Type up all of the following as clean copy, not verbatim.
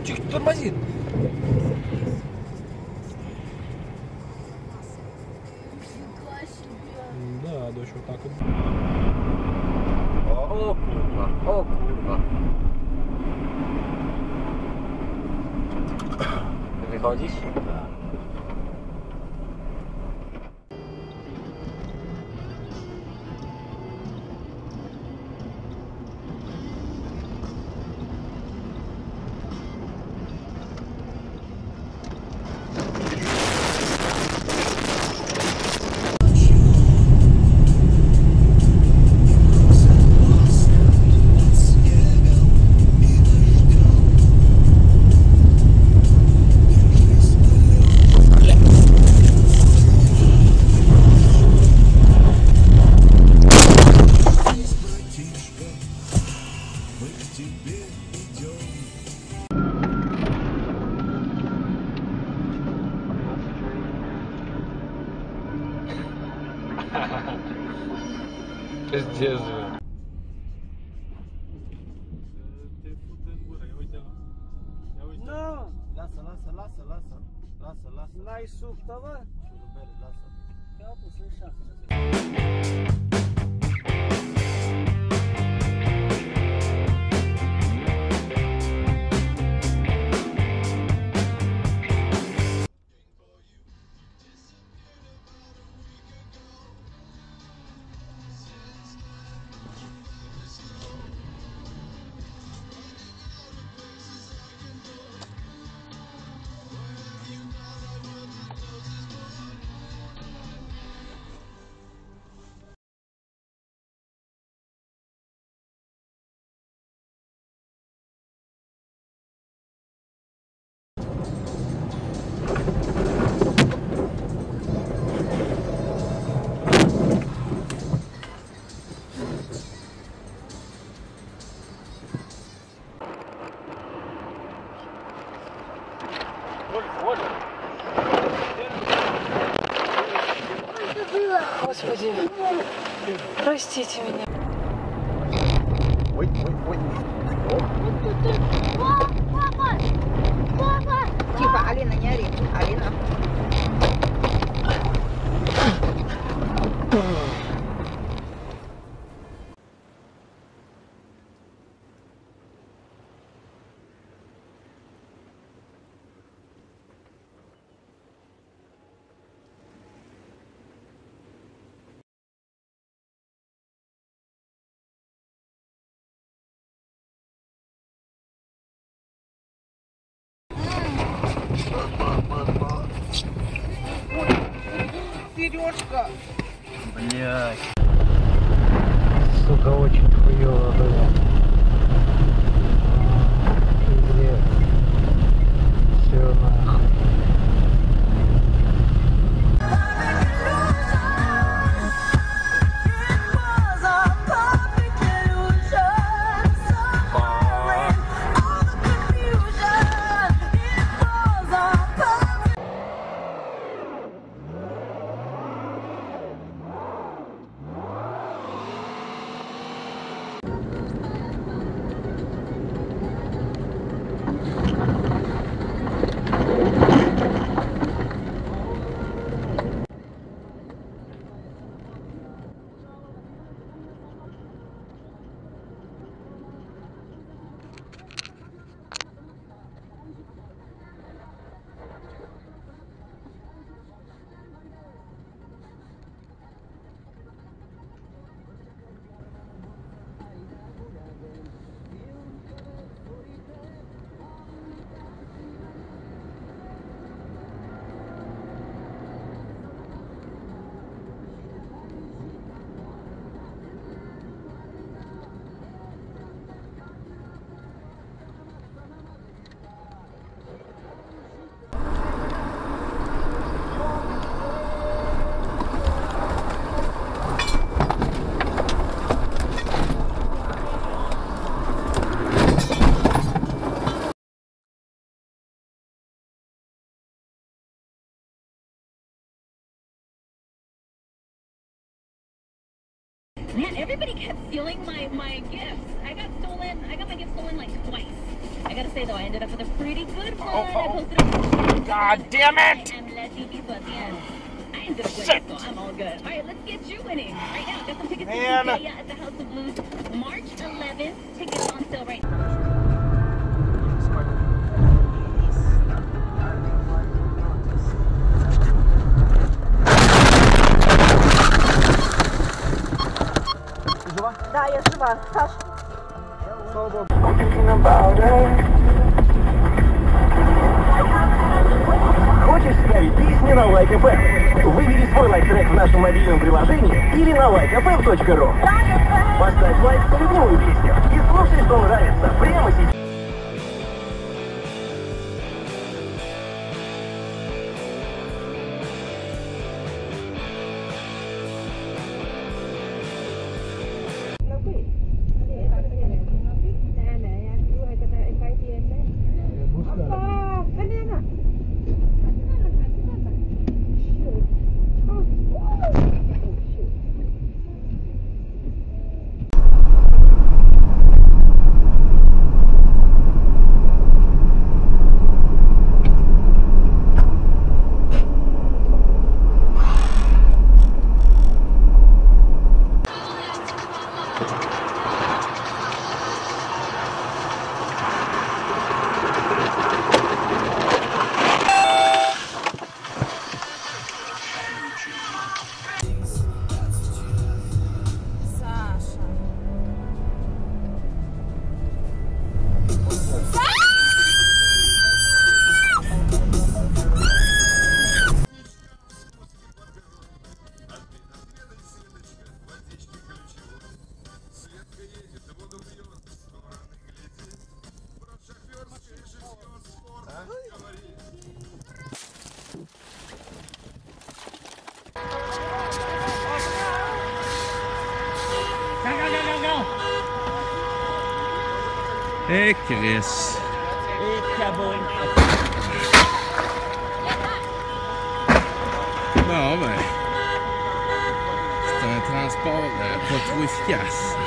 Чуть тормозит. Да, дочь вот так вот. О, курва, о, курwa. Wychodzisz? Tak. Pizdziez, że. No, Lasă, lasă, lasă, lasă. Lasă, lasă. n-ai sub tăvă? Șurubele, lasă. Gata, sunt 6. Господи, простите меня. Ой, ой, ой. Папа! Папа! Тихо, Алина, не ори. Алина. Сережка. Блядь. Сука, очень хуёво, блядь. Пиздец. Всё нахуй. Man, everybody kept stealing my gifts. I got my gift stolen like twice. I gotta say though, I ended up with a pretty good one. I posted a God damn it! and I ended up winning, so I'm all good. Alright, let's get you winning. Right now, got some tickets to Zendaya at the House of Blues. March 11th. Tickets on sale right now. Да, я жива. Саш. Хочешь ставить песни на Like FM? Выбери свой лайк-трек в нашем мобильном приложении или на likefm.ru. Поставь лайк на любую песню и слушай, что нравится прямо сейчас. Hé Chris. Bon ben, c'est un transport pas trop efficace.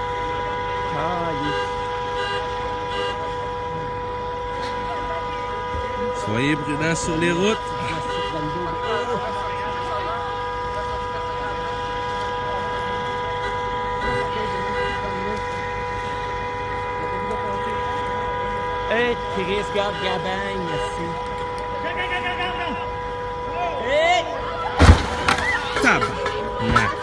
Soyez prudents sur les routes. Hey, Chris, garde Gabagne, merci. Hey! Tabarnak.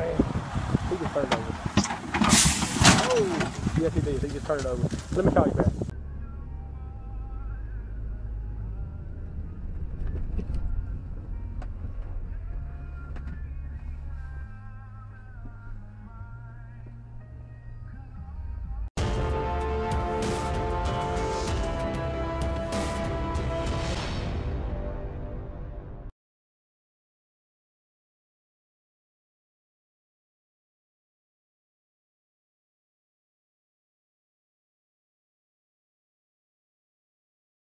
Yes, he did. He just turned it over. Let me call you back.